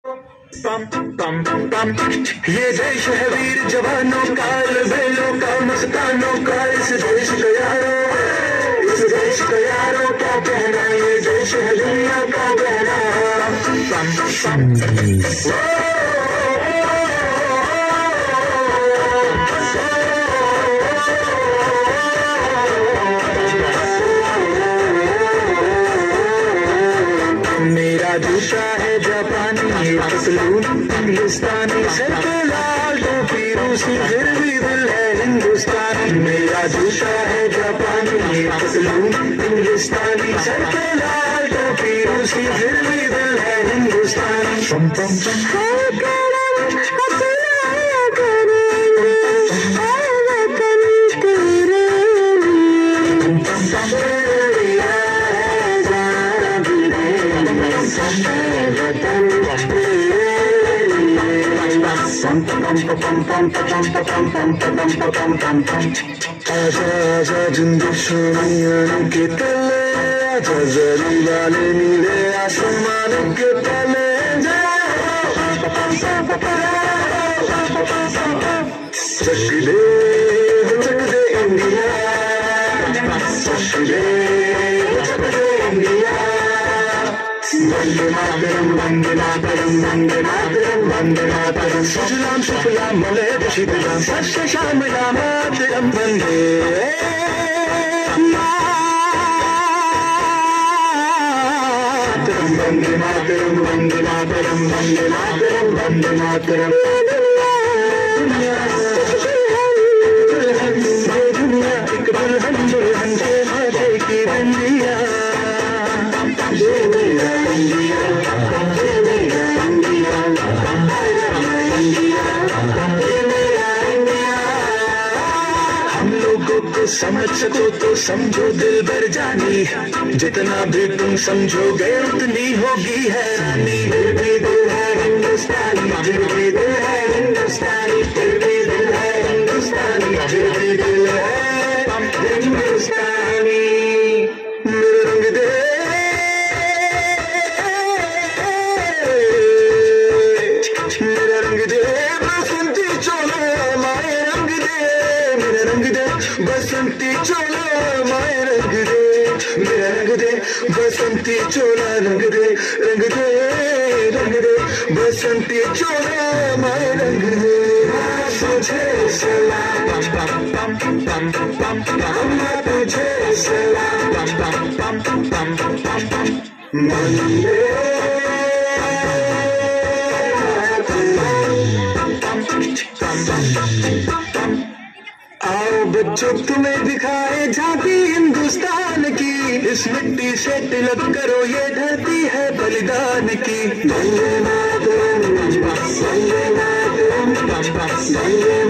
पम पम पम, ये देश है वीर जवानों का, बेलों का, मस्तानों का, इस देश का यारों, इस देश का यारों क्या कहना, ये देश है दुनिया का कहना। पम पम मेरा जूता है जापानी, ये पतलून हिंदुस्तानी, सर पे लाल टोपी रूसी, फिर भी दिल है हिंदुस्तानी। मेरा जूता है जापानी, ये पतलून हिंदुस्तानी, सर पे लाल टोपी रूसी, फिर भी दिल है हिंदुस्तानी। पम पम पम आजा आजा जिंदुश्मनियान के तले, आजा जरी वाले नीले आसमान के तले, चक दे इंडिया, चक दे इंडिया। वंदे मातरम वंदे मातरम वंदे मातरम वंदे मातरम, सुजलाम सुफलाम मलयज शीतलाम, सस्य श्यामलाम मातरम वंदे मातरम, वंदे मातरम वंदे मातरम वंदे मातरम वंदे मातरम। दुनिया एक दुल्हन दुल्हन के माथे की बंदिया, हम लोगों को समझ सको तो समझो दिल भर जानी, जितना भी तुम समझोगे उतनी होगी हैरानी। फिर भी दिल है हिंदुस्तानी, फिर भी दिल है हिंदुस्तानी, फिर भी दिल है हिंदुस्तानी, फिर भी दिल है हिंदुस्तानी। मेरे रंग दे बसंती चोला माए रंग दे, मेरा रंग दे बसंती चोला माए रंग दे, मेरा रंग दे बसंती चोला रंग दे, रंग दे रंग दे बसंती चोला माए रंग दे। तुझे सलाम पम पम पम पम पम, तुझे सलाम पम पम पम पम पम। आओ बच्चों तुम्हें दिखाए झांकी हिंदुस्तान की, इस मिट्टी से तिलक करो ये धरती है बलिदान की। वंदे मातरम वंदे मातरम वंदे